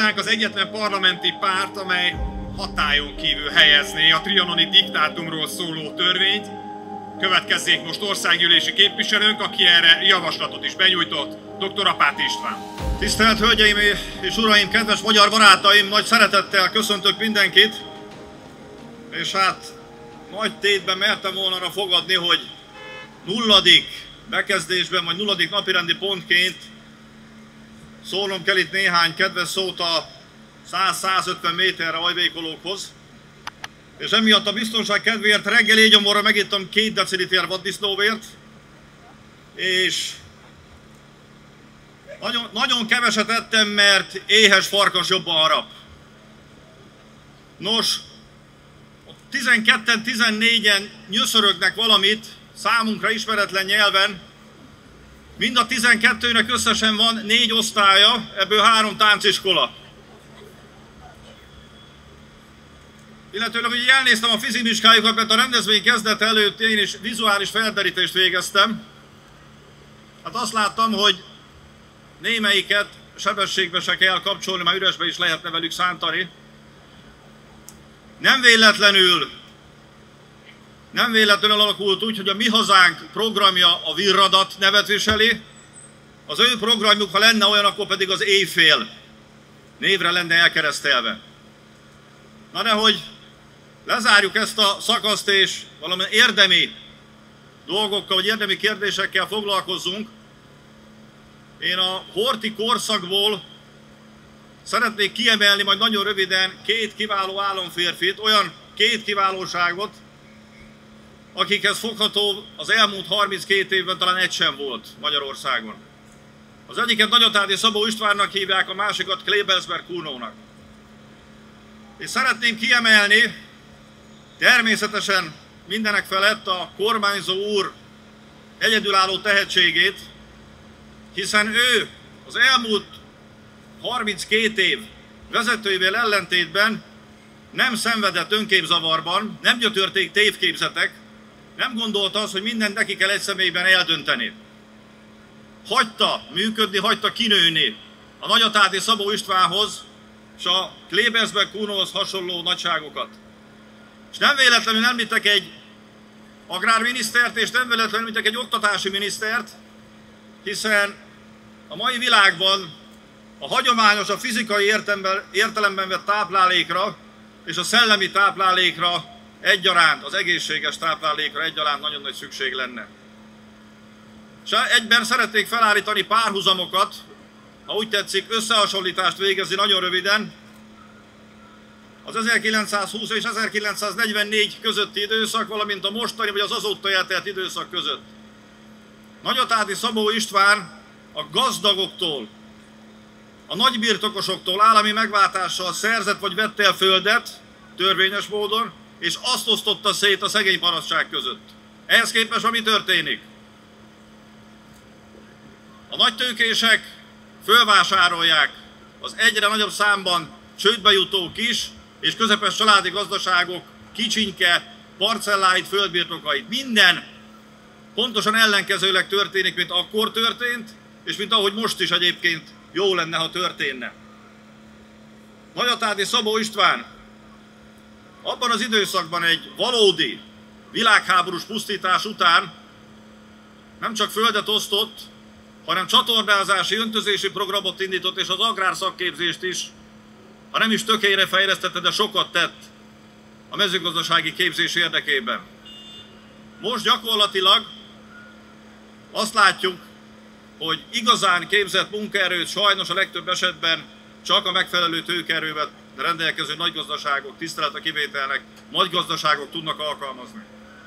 Hazánk az egyetlen parlamenti párt, amely hatályon kívül helyezné a trianoni diktátumról szóló törvényt. Következzék most országgyűlési képviselőnk, aki erre javaslatot is benyújtott, dr. Apáti István. Tisztelt Hölgyeim és Uraim, kedves magyar barátaim, nagy szeretettel köszöntök mindenkit, és hát nagy tétben mertem volna arra fogadni, hogy nulladik bekezdésben, vagy nulladik napirendi pontként szólnom kell itt néhány kedves szót a 100-150 méterre ajvékolókhoz, és emiatt a biztonság kedvéért reggel égyomorra megittam 2 deciliter vaddisznóvért, és nagyon keveset ettem, mert éhes farkas jobban harap. Nos, 12-en, 14-en nyöszörögnek valamit, számunkra ismeretlen nyelven. Mind a 12-nek összesen van 4 osztálya, ebből 3 tánciskola. Illetőleg ugye elnéztem a fizikvizsgájukat, mert a rendezvény kezdete előtt én is vizuális felderítést végeztem. Hát azt láttam, hogy némelyiket sebességbe se kell kapcsolni, már üresbe is lehetne velük szántani. Nem véletlenül alakult úgy, hogy a Mi Hazánk programja a Virradat nevet viseli. Az ő programjuk, ha lenne olyan, akkor pedig az Éjfél névre lenne elkeresztelve. Na de hogy lezárjuk ezt a szakaszt és valami érdemi dolgokkal, vagy érdemi kérdésekkel foglalkozzunk, én a Horthy korszakból szeretnék kiemelni majd nagyon röviden 2 kiváló államférfit, olyan 2 kiválóságot, akikhez fogható az elmúlt 32 évben talán egy sem volt Magyarországon. Az egyiket Nagyatádi Szabó Istvánnak hívják, a másikat Klebersberg Kuhnónak. És szeretném kiemelni természetesen mindenek felett a kormányzó úr egyedülálló tehetségét, hiszen ő az elmúlt 32 év vezetőivel ellentétben nem szenvedett önképzavarban, nem gyötörték tévképzetek, nem gondolta azt, hogy mindent neki kell egy személyben eldönteni. Hagyta működni, hagyta kinőni a Nagyatádi Szabó Istvánhoz és a Klebersberg Kuhnóhoz hasonló nagyságokat. És nem véletlenül említek egy agrárminisztert, és nem véletlenül említek egy oktatási minisztert, hiszen a mai világban a hagyományos, a fizikai értelemben vett táplálékra és a szellemi táplálékra egyaránt, az egészséges táplálékra egyaránt nagyon nagy szükség lenne. És egyben szeretnék felállítani párhuzamokat, ha úgy tetszik, összehasonlítást végezni nagyon röviden, az 1920 és 1944 közötti időszak, valamint a mostani vagy az azóta eltelt időszak között. Nagyatádi Szabó István a gazdagoktól, a nagybirtokosoktól állami megváltással szerzett vagy vett el földet, törvényes módon, és azt osztotta szét a szegény parasztság között. Ehhez képest mi történik? A nagytőkések fölvásárolják az egyre nagyobb számban csődbe jutó kis és közepes családi gazdaságok kicsinke parcelláit, földbirtokait. Minden pontosan ellenkezőleg történik, mint akkor történt, és mint ahogy most is egyébként jó lenne, ha történne. Nagyatádi Szabó István abban az időszakban egy valódi világháborús pusztítás után nem csak földet osztott, hanem csatornázási, öntözési programot indított, és az agrárszakképzést is, ha nem is tökére fejlesztette, de sokat tett a mezőgazdasági képzés érdekében. Most gyakorlatilag azt látjuk, hogy igazán képzett munkaerőt sajnos a legtöbb esetben csak a megfelelő tőkeerővel rendelkező nagygazdaságok, tisztelet a kivételnek, nagygazdaságok tudnak alkalmazni.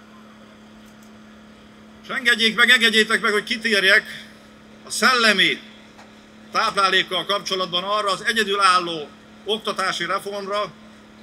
És engedjétek meg, hogy kitérjek a szellemi táplálékkal kapcsolatban arra az egyedülálló oktatási reformra,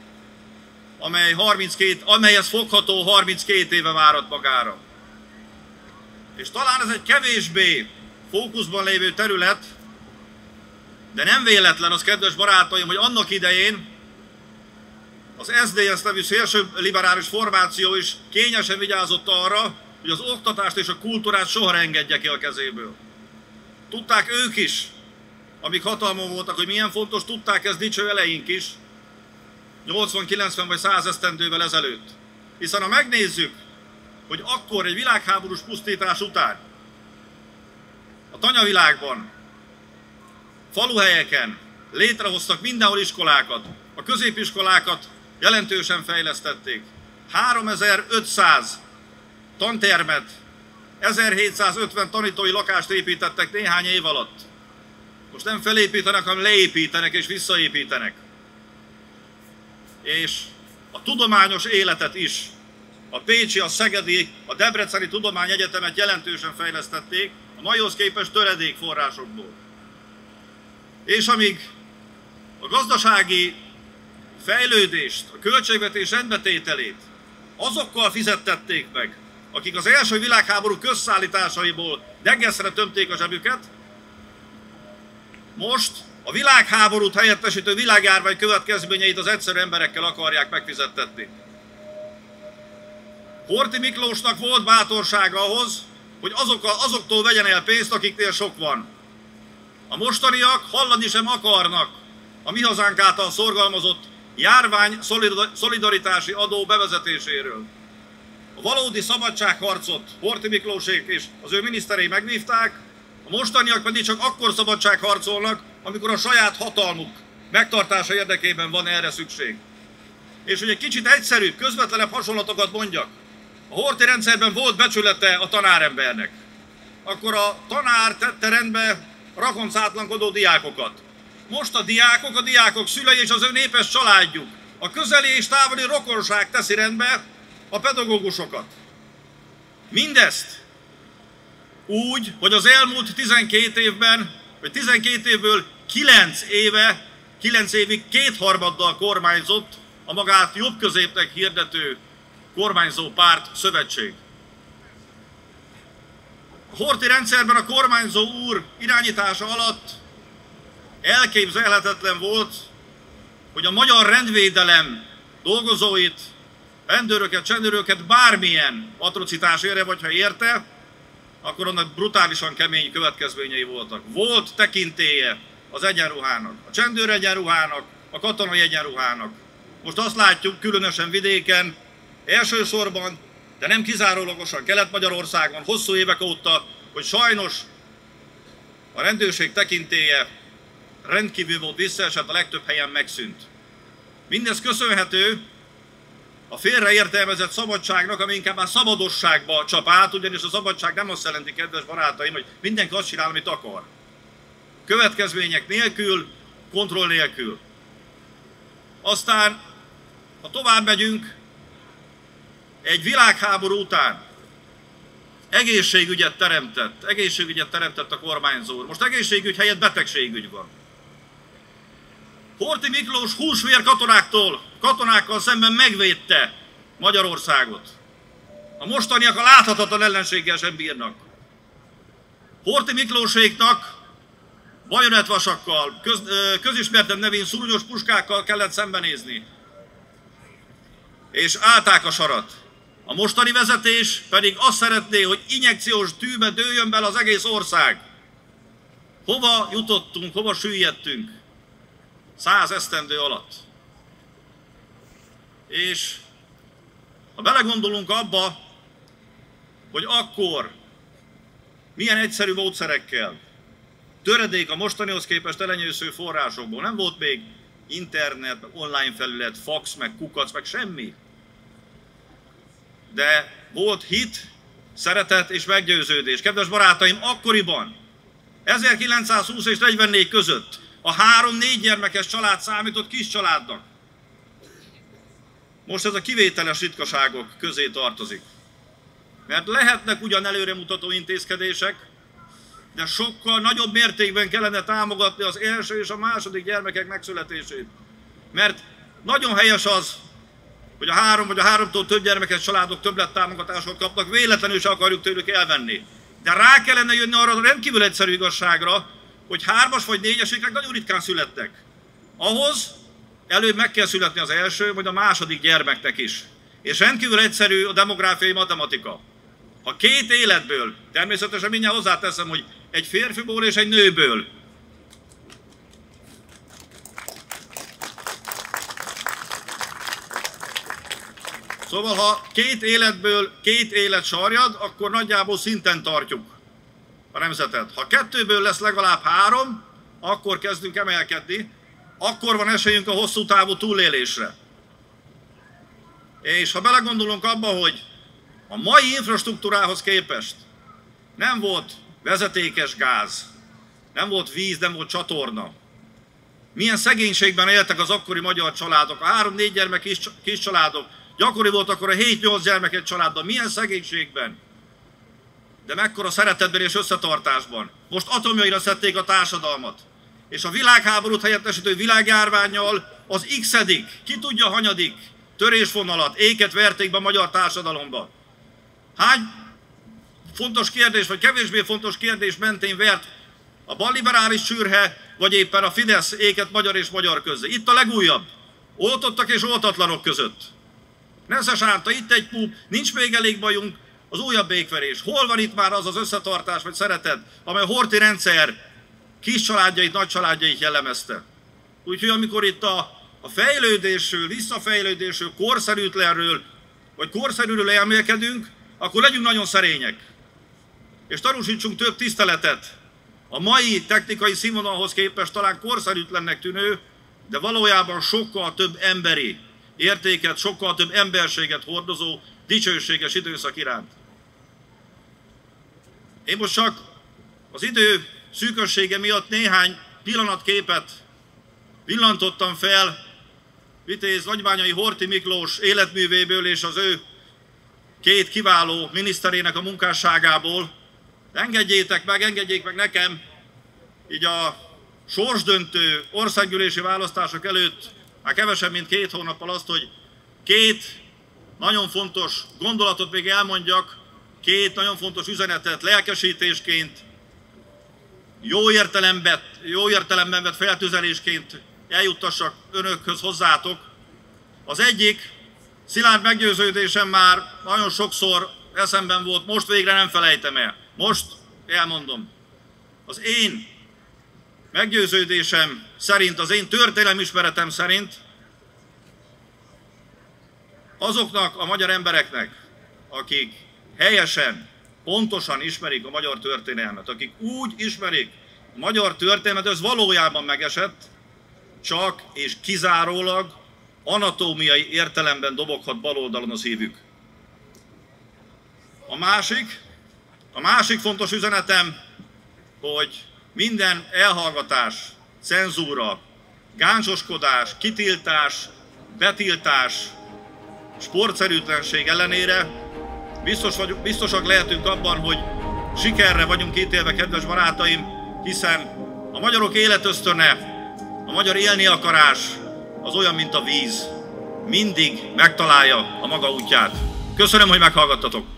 amelyhez fogható 32 éve várat magára. És talán ez egy kevésbé fókuszban lévő terület, de nem véletlen az, kedves barátaim, hogy annak idején az SZDSZ nevű szélső liberális formáció is kényesen vigyázott arra, hogy az oktatást és a kultúrát soha ne engedje ki a kezéből. Tudták ők is, amíg hatalmon voltak, hogy milyen fontos, tudták ezt dicső eleink is, 80, 90 vagy 100 esztendővel ezelőtt. Hiszen ha megnézzük, hogy akkor egy világháborús pusztítás után a tanyavilágban, faluhelyeken létrehoztak mindenhol iskolákat, a középiskolákat jelentősen fejlesztették. 3500 tantermet, 1750 tanítói lakást építettek néhány év alatt. Most nem felépítenek, hanem leépítenek és visszaépítenek. És a tudományos életet is, a pécsi, a szegedi, a debreceni tudományegyetemet jelentősen fejlesztették, a maihoz képest töredék forrásokból. És amíg a gazdasági fejlődést, a költségvetés rendbetételét azokkal fizettették meg, akik az első világháború közszállításaiból degeszre tömték a zsebüket, most a világháborút helyettesítő világjárvány következményeit az egyszerű emberekkel akarják megfizettetni. Horthy Miklósnak volt bátorsága ahhoz, hogy azoktól vegyen el pénzt, akiknél sok van. A mostaniak hallani sem akarnak a mi hazánk által szorgalmazott járvány szolidaritási adó bevezetéséről. A valódi szabadságharcot Horthy Miklósék és az ő miniszterei megvívták, a mostaniak pedig csak akkor szabadságharcolnak, amikor a saját hatalmuk megtartása érdekében van erre szükség. És hogy egy kicsit egyszerűbb, közvetlenebb hasonlatokat mondjak, a Horthy rendszerben volt becsülete a tanárembernek. Akkor a tanár tette rendbe rakoncátlankodó diákokat. Most a diákok szülei és az ő népes családjuk, a közeli és távoli rokonság teszi rendbe a pedagógusokat. Mindezt úgy, hogy az elmúlt 12 évben, vagy 12 évből 9 évig kétharmaddal kormányzott a magát jobb-középnek hirdető kormányzó párt szövetség. A Horthy rendszerben a kormányzó úr irányítása alatt elképzelhetetlen volt, hogy a magyar rendvédelem dolgozóit, rendőröket, csendőröket bármilyen atrocitás érje, vagy ha érte, akkor annak brutálisan kemény következményei voltak. Volt tekintélye az egyenruhának, a csendőr egyenruhának, a katonai egyenruhának. Most azt látjuk, különösen vidéken, elsősorban, de nem kizárólagosan Kelet-Magyarországon, hosszú évek óta, hogy sajnos a rendőrség tekintélye rendkívül volt visszaesett, a legtöbb helyen megszűnt. Mindez köszönhető a félreértelmezett szabadságnak, ami inkább már szabadosságba csap át, ugyanis a szabadság nem azt jelenti, kedves barátaim, hogy mindenki azt csinál, amit akar. Következmények nélkül, kontroll nélkül. Aztán, ha tovább megyünk, egy világháború után egészségügyet teremtett a kormányzó. Most egészségügy helyett betegségügy van. Horthy Miklós húsvér katonákkal szemben megvédte Magyarországot. A mostaniak a láthatatlan ellenséggel sem bírnak. Horthy Miklóséknak bajonettvasakkal, közismertebb nevén szurnyos puskákkal kellett szembenézni. És állták a sarat. A mostani vezetés pedig azt szeretné, hogy injekciós tűbe dőljön bele az egész ország. Hova jutottunk, hova süllyedtünk? 100 esztendő alatt. És ha belegondolunk abba, hogy akkor milyen egyszerű módszerekkel, töredék a mostanihoz képest elenyésző forrásokból, nem volt még internet, online felület, fax, meg kukac, meg semmi. De volt hit, szeretet és meggyőződés. Kedves barátaim, akkoriban, 1920 és 44 között a 3-4 gyermekes család számított kis családnak. Most ez a kivételes ritkaságok közé tartozik. Mert lehetnek ugyan előremutató intézkedések, de sokkal nagyobb mértékben kellene támogatni az első és a második gyermekek megszületését. Mert nagyon helyes az, hogy a 3 vagy a 3-tól több gyermekes családok többlettámogatásokat kapnak, véletlenül se akarjuk tőlük elvenni. De rá kellene jönni arra a rendkívül egyszerű igazságra, hogy 3-as vagy 4-eseknek nagyon ritkán születtek. Ahhoz előbb meg kell születni az első vagy a második gyermeknek is. És rendkívül egyszerű a demográfiai matematika. Ha 2 életből, természetesen mindjárt hozzáteszem, hogy egy férfiból és egy nőből Szóval ha 2 életből 2 élet sarjad, akkor nagyjából szinten tartjuk a nemzetet. Ha 2-ből lesz legalább 3, akkor kezdünk emelkedni, akkor van esélyünk a hosszú távú túlélésre. És ha belegondolunk abba, hogy a mai infrastruktúrához képest nem volt vezetékes gáz, nem volt víz, nem volt csatorna. Milyen szegénységben éltek az akkori magyar családok, a 3-4 gyermek kis családok, gyakori volt akkor a 7-8 gyermeket családban, milyen szegénységben, de mekkora szeretetben és összetartásban. Most atomjaira szedték a társadalmat, és a világháborút helyettesítő világjárvánnyal az x-edik, ki tudja hanyadik törésvonalat, éket verték be a magyar társadalomba. Hány fontos kérdés, vagy kevésbé fontos kérdés mentén vert a balliberális sűrhe, vagy éppen a Fidesz éket magyar és magyar közé. Itt a legújabb, oltottak és oltatlanok között. Nesze sárta, itt egy pup, nincs még elég bajunk, az újabb békverés. Hol van itt már az az összetartás vagy szeretet, amely a Horthy rendszer kis családjait, nagy családjait jellemezte. Úgyhogy amikor itt a fejlődésről, visszafejlődésről, korszerűtlenről, vagy korszerűről elmélkedünk, akkor legyünk nagyon szerények. És tanúsítsunk több tiszteletet a mai technikai színvonalhoz képest talán korszerűtlennek tűnő, de valójában sokkal több emberi értéket, sokkal több emberséget hordozó, dicsőséges időszak iránt. Én most csak az idő szűkössége miatt néhány pillanatképet villantottam fel Vitéz Nagybányai Horthy Miklós életművéből és az ő 2 kiváló miniszterének a munkásságából. Engedjék meg nekem, így a sorsdöntő országgyűlési választások előtt, már kevesebb, mint 2 hónappal azt, hogy 2 nagyon fontos gondolatot még elmondjak, 2 nagyon fontos üzenetet lelkesítésként, jó értelemben vett feltüzelésként eljuttassak önökhöz, hozzátok. Az egyik, szilárd meggyőződésem, már nagyon sokszor eszemben volt, most végre nem felejtem el. Most elmondom. Az én meggyőződésem szerint, az én történelmismeretem szerint azoknak a magyar embereknek, akik helyesen, pontosan ismerik a magyar történelmet, akik úgy ismerik a magyar történelmet, ez valójában megesett, csak és kizárólag anatómiai értelemben doboghat bal oldalon a szívük. A másik fontos üzenetem, hogy minden elhallgatás, cenzúra, gáncsoskodás, kitiltás, betiltás, sportszerűtlenség ellenére biztosak lehetünk abban, hogy sikerre vagyunk ítélve, kedves barátaim, hiszen a magyarok életösztöne, a magyar élni akarás az olyan, mint a víz. Mindig megtalálja a maga útját. Köszönöm, hogy meghallgattatok!